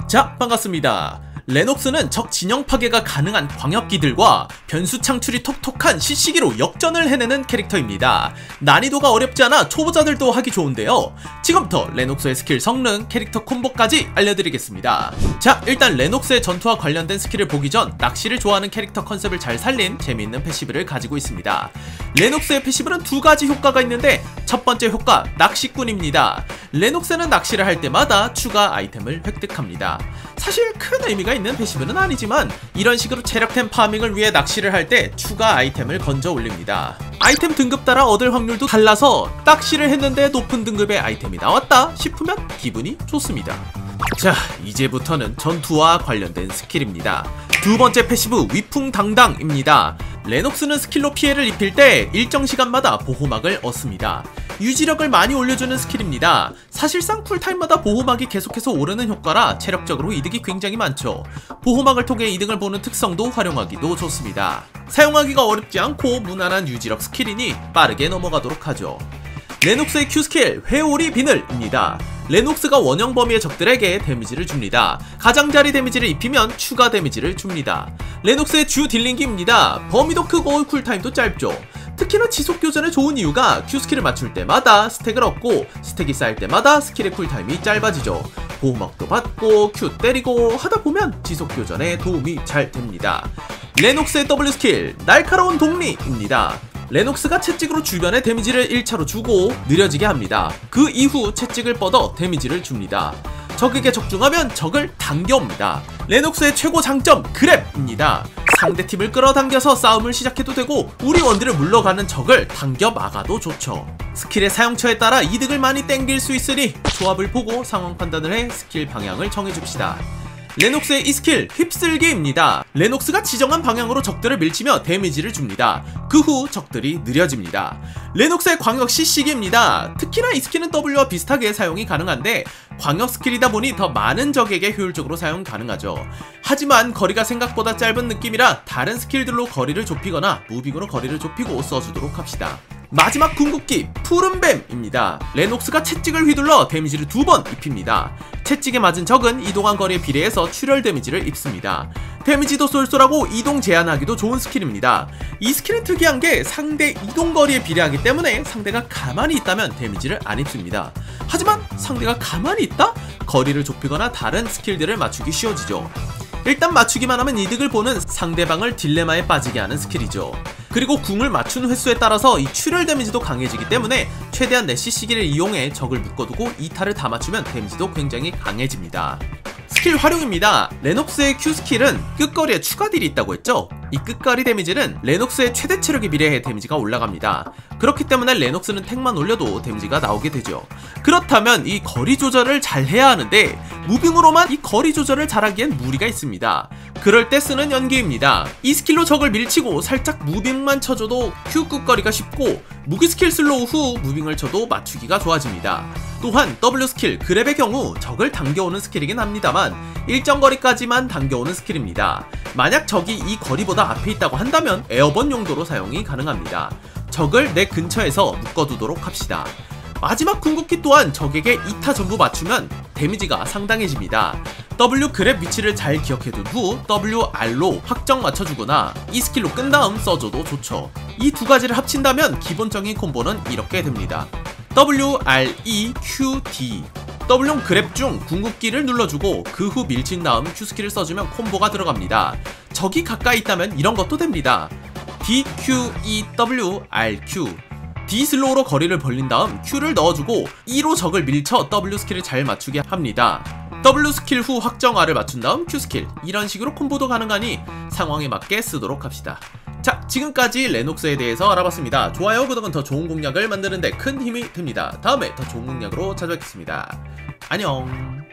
자, 반갑습니다. 레녹스는 적 진영 파괴가 가능한 광역기들과 변수 창출이 톡톡한 시시기로 역전을 해내는 캐릭터입니다. 난이도가 어렵지 않아 초보자들도 하기 좋은데요. 지금부터 레녹스의 스킬 성능, 캐릭터 콤보까지 알려드리겠습니다. 자, 일단 레녹스의 전투와 관련된 스킬을 보기 전 낚시를 좋아하는 캐릭터 컨셉을 잘 살린 재미있는 패시브를 가지고 있습니다. 레녹스의 패시브는 두 가지 효과가 있는데 첫 번째 효과, 낚시꾼입니다. 레녹스는 낚시를 할 때마다 추가 아이템을 획득합니다. 사실 큰 의미가 있는 패시브는 아니지만 이런 식으로 체력템 파밍을 위해 낚시를 할 때 추가 아이템을 건져 올립니다. 아이템 등급 따라 얻을 확률도 달라서 낚시를 했는데 높은 등급의 아이템이 나왔다 싶으면 기분이 좋습니다. 자, 이제부터는 전투와 관련된 스킬입니다. 두 번째 패시브, 위풍당당입니다. 레녹스는 스킬로 피해를 입힐 때 일정 시간마다 보호막을 얻습니다. 유지력을 많이 올려주는 스킬입니다. 사실상 쿨타임마다 보호막이 계속해서 오르는 효과라 체력적으로 이득이 굉장히 많죠. 보호막을 통해 이득을 보는 특성도 활용하기도 좋습니다. 사용하기가 어렵지 않고 무난한 유지력 스킬이니 빠르게 넘어가도록 하죠. 레녹스의 Q스킬, 회오리 비늘입니다. 레녹스가 원형 범위의 적들에게 데미지를 줍니다. 가장자리 데미지를 입히면 추가 데미지를 줍니다. 레녹스의 주 딜링기입니다. 범위도 크고 쿨타임도 짧죠. 특히나 지속 교전에 좋은 이유가 Q스킬을 맞출 때마다 스택을 얻고 스택이 쌓일 때마다 스킬의 쿨타임이 짧아지죠. 보호막도 받고 Q 때리고 하다보면 지속 교전에 도움이 잘 됩니다. 레녹스의 W스킬, 날카로운 독리입니다. 레녹스가 채찍으로 주변에 데미지를 1차로 주고 느려지게 합니다. 그 이후 채찍을 뻗어 데미지를 줍니다. 적에게 적중하면 적을 당겨옵니다. 레녹스의 최고 장점, 그랩입니다. 상대팀을 끌어당겨서 싸움을 시작해도 되고 우리 원딜을 물러가는 적을 당겨 막아도 좋죠. 스킬의 사용처에 따라 이득을 많이 땡길 수 있으니 조합을 보고 상황 판단을 해 스킬 방향을 정해줍시다. 레녹스의 이 스킬, 휩쓸기입니다. 레녹스가 지정한 방향으로 적들을 밀치며 데미지를 줍니다. 그 후 적들이 느려집니다. 레녹스의 광역 CC기입니다. 특히나 이 스킬은 W와 비슷하게 사용이 가능한데 광역 스킬이다 보니 더 많은 적에게 효율적으로 사용 가능하죠. 하지만 거리가 생각보다 짧은 느낌이라 다른 스킬들로 거리를 좁히거나 무빙으로 거리를 좁히고 써주도록 합시다. 마지막 궁극기, 푸른뱀입니다. 레녹스가 채찍을 휘둘러 데미지를 2번 입힙니다. 채찍에 맞은 적은 이동한 거리에 비례해서 출혈 데미지를 입습니다. 데미지도 쏠쏠하고 이동 제한하기도 좋은 스킬입니다. 이 스킬은 특이한 게 상대 이동 거리에 비례하기 때문에 상대가 가만히 있다면 데미지를 안 입습니다. 하지만 상대가 가만히 있다? 거리를 좁히거나 다른 스킬들을 맞추기 쉬워지죠. 일단 맞추기만 하면 이득을 보는 상대방을 딜레마에 빠지게 하는 스킬이죠. 그리고 궁을 맞춘 횟수에 따라서 이 출혈 데미지도 강해지기 때문에 최대한 내 CC기를 이용해 적을 묶어두고 2타를 다 맞추면 데미지도 굉장히 강해집니다. 스킬 활용입니다. 레녹스의 Q스킬은 끝거리에 추가 딜이 있다고 했죠? 이 끝거리 데미지는 레녹스의 최대 체력에 비례해 데미지가 올라갑니다. 그렇기 때문에 레녹스는 탱만 올려도 데미지가 나오게 되죠. 그렇다면 이 거리 조절을 잘 해야 하는데 무빙으로만 이 거리 조절을 잘하기엔 무리가 있습니다. 그럴 때 쓰는 연기입니다. 이 스킬로 적을 밀치고 살짝 무빙만 쳐줘도 Q 끝거리가 쉽고 무기 스킬 슬로우 후 무빙을 쳐도 맞추기가 좋아집니다. 또한 W 스킬, 그랩의 경우 적을 당겨오는 스킬이긴 합니다만 일정 거리까지만 당겨오는 스킬입니다. 만약 적이 이 거리보다 앞에 있다고 한다면 에어번 용도로 사용이 가능합니다. 적을 내 근처에서 묶어두도록 합시다. 마지막 궁극기 또한 적에게 2타 전부 맞추면 데미지가 상당해집니다. W 그랩 위치를 잘 기억해둔 후 WR로 확정 맞춰주거나 이 스킬로 끈 다음 써줘도 좋죠. 이 두 가지를 합친다면 기본적인 콤보는 이렇게 됩니다. WRE QD, W용 그랩 중 궁극기를 눌러주고 그 후 밀친 다음 Q스킬을 써주면 콤보가 들어갑니다. 적이 가까이 있다면 이런 것도 됩니다. DQEWRQ, D 슬로우로 거리를 벌린 다음 Q를 넣어주고 E로 적을 밀쳐 W 스킬을 잘 맞추게 합니다. W 스킬 후 확정 R을 맞춘 다음 Q 스킬, 이런 식으로 콤보도 가능하니 상황에 맞게 쓰도록 합시다. 자, 지금까지 레녹스에 대해서 알아봤습니다. 좋아요, 구독은 더 좋은 공략을 만드는 데 큰 힘이 됩니다. 다음에 더 좋은 공략으로 찾아뵙겠습니다. 안녕.